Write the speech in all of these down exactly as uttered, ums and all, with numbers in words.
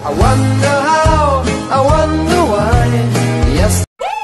I wonder how, I wonder why. Yes.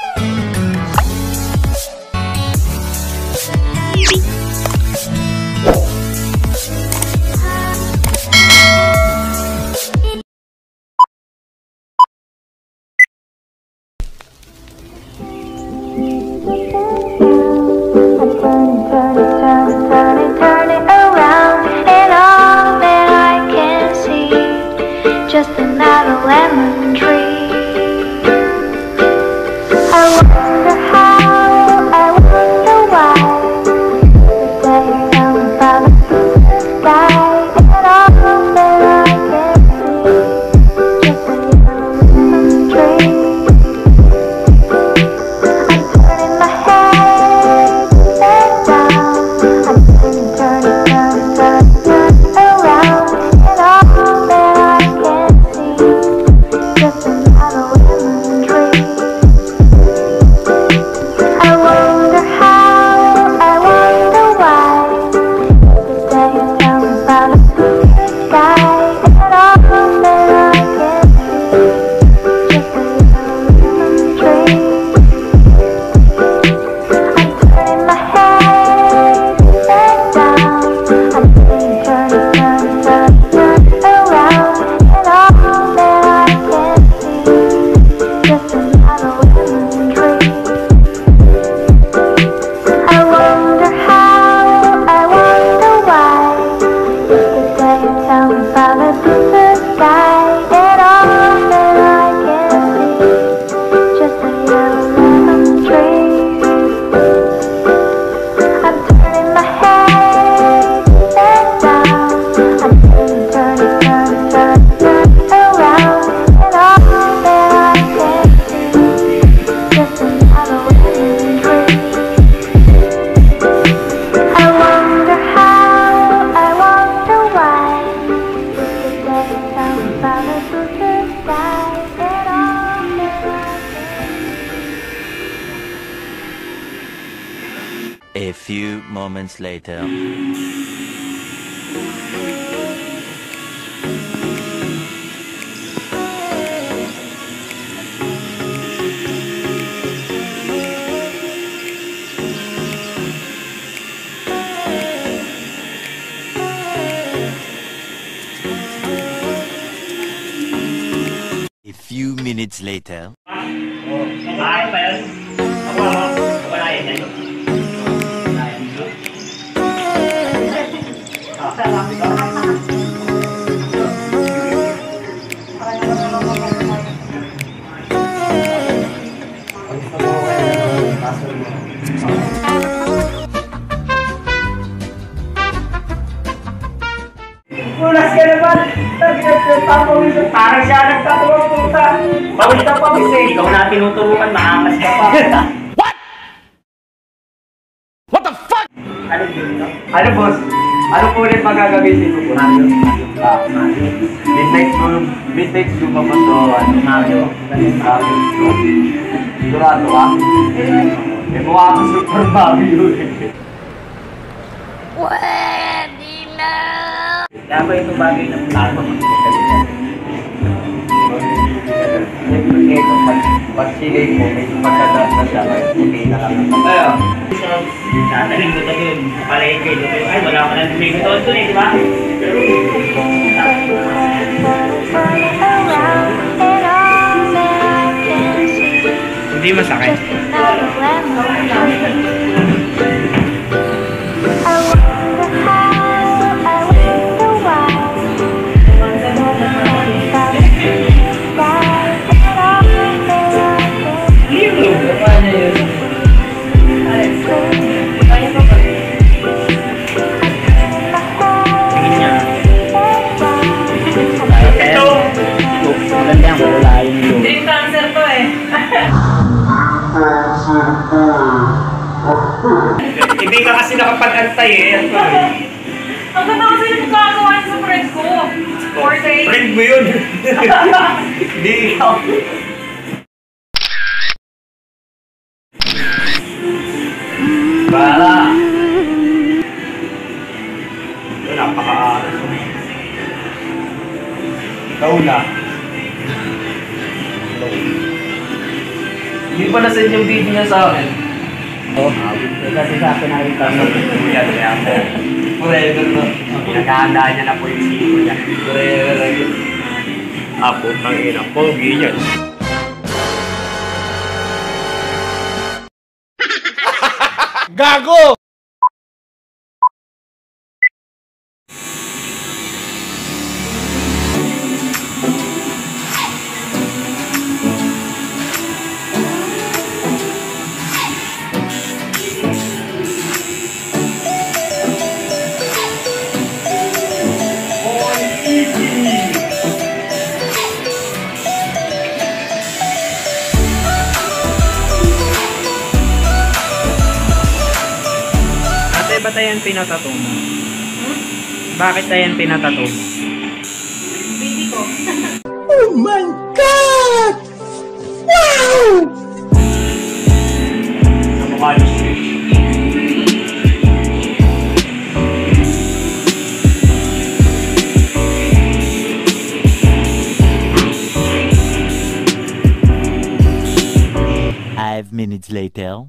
Just another lemon tree. I wonder how, I wonder why. The day comes by the sky, and all that I can see, just another lemon tree. I'm turning my head and down. I'm turning, turning, turning, turning, turning around, and all that I can just another lemon tree. I wonder how, I wonder why. The day comes by the sky, and all that I can see, just another lemon tree. I'm turning my head and down. I'm turning, turning, turning, turning, turning around, and all that I can just another lemon tree. I wonder how, I wonder why. The day comes by the sky, and all that I can see, just another lemon tree. I'm turning my head and down. I'm turning, turning, turning, turning, turning around, and all that I can just another lemon tree. I wonder how, I wonder why. The day comes by the sky, and all that I can. A few moments later. A few minutes later. Punas ka naman! Parang siya nagtatuwang puta! Bawal ka pa kasi ikaw na tinuturuan, maangas ka pa! What? What the fuck? Ano yun, no? Ano boss? Ano po ulit magagamitin ko po? Mario. Ah, Mario. Midnight room. Midnight room ako to. Ano? Mario. Mario. Durado ka? Eh, mukha ako Super Mario eh. Pwede na! Kaya ba ito bagay ng plano magkakalitan? Ito, pagsigay ko, may pagkadaas na siya, okay na lang naman. Kaya, nataling ko ito yun, palengke, ay wala ka na may gusto ito eh, di ba? Hindi masakit. Hindi ka kasi nakapag-antay eh. Ang ganda kasi yung gagawa niya sa friend ko. Four days. Friend mo yun. Hindi ikaw. Bala. Ito, napaka-aras. Ikaw na. Hindi pa na-send yung video niya sa akin. Oh, kasi sa akin nakita mo. Kuya, kaya po. Forever na. Pinaghahandaan niya na po yung siko niya. Forever na yun. Apo, ang ina. Pogi niya. Gago! Ba't ayan pinatato mo? Hmm? Bakit ayan pinatato mo? Baby ko. Oh my God! Wow! Sa mukha niya. Five minutes later.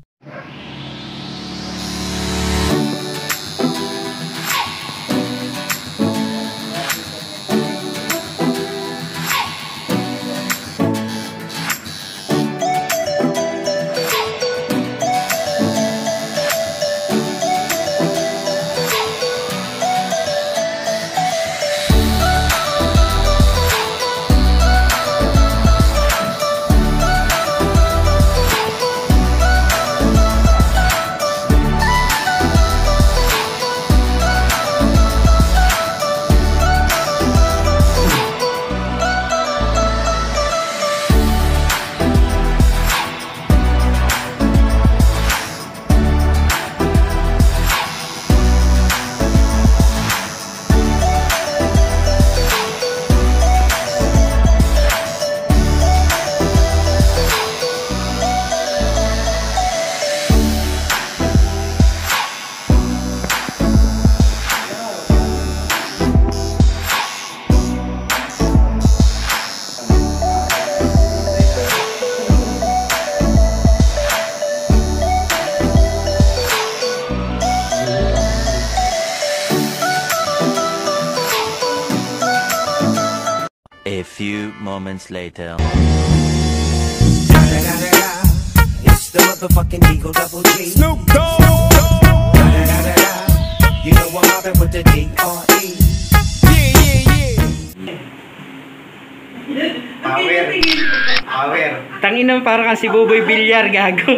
A few moments later. It's the motherfucking Eagle Double G. Snoop Dogg. You know I'm mobbing with the D R E. Yeah, yeah, yeah. Power. Power. Tangina parang kasi Buboy Villar, gago.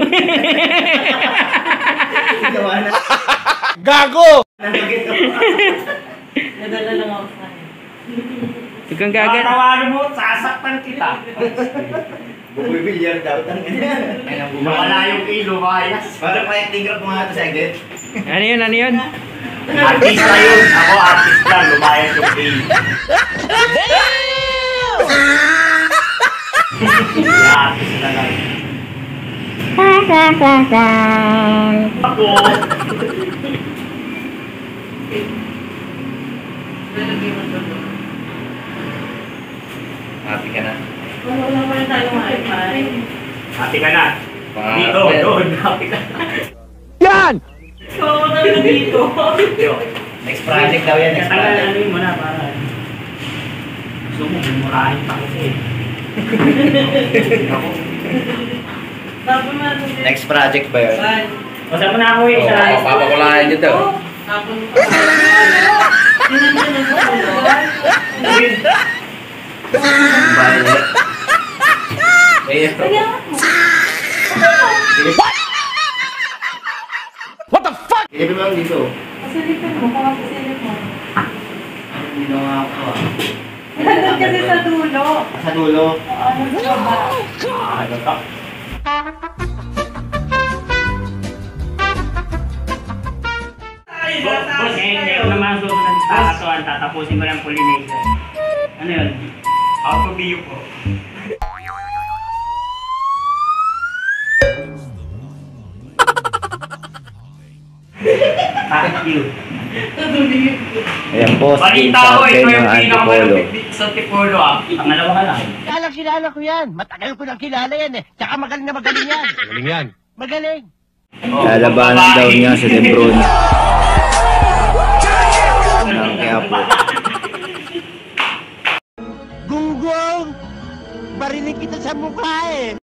Gago! Nadala lang ako sa kanya. Huwag kang gagan. Tawanan mo, sasaktan kita. Buboy Villar daw. Nawala yung ilo, mayas. Parang may tingral ko nga ito sa agad. Ano yun, ano yun? Artista yun. Ako artist lang, lumayas yung ilo. Artist na lang. Ako. Happy ka na? Wala wala pa rin tayong wifi. Happy ka na. Dito, doon. Happy ka na. Yan! So, ako talaga dito. Next project daw yan, next project. Katagal mo na para. Gusto mo, mumurahin pa kasi. Ako. Tapos mo na ito. Next project ba yun? Bye. Basta mo na ako eh. Oo, sa- papakulayan nyo daw. Tapos mo pa. Tinanyan na sa ulo. Bayan. Eh, Kaya mo. What the fuck? Sige mo lang dito. Pasilipin mo. Pasilip mo. Hindi na nga ako ah. Nandun kasi sa dulo. Sa dulo. Ano sa baba. Ah, ito to. Boss, eh, hindi ko naman susunod ng tatatuan. Tatapusin ko lang pollination. Ano yun? Auto view po. Thank you. Ayan po, Balita ko, ito yung pinakamalapit sa sa Tipolo ah. Pangalawa ka lang. Kilala, kilala ko yan. Matagal ko nang kilala yan eh. Tsaka magaling na magaling yan. Magaling yan. Magaling. Lalabanan daw niya si Lebron. Ng Quiapo. Gunggong! Barinig kita sa mukha eh.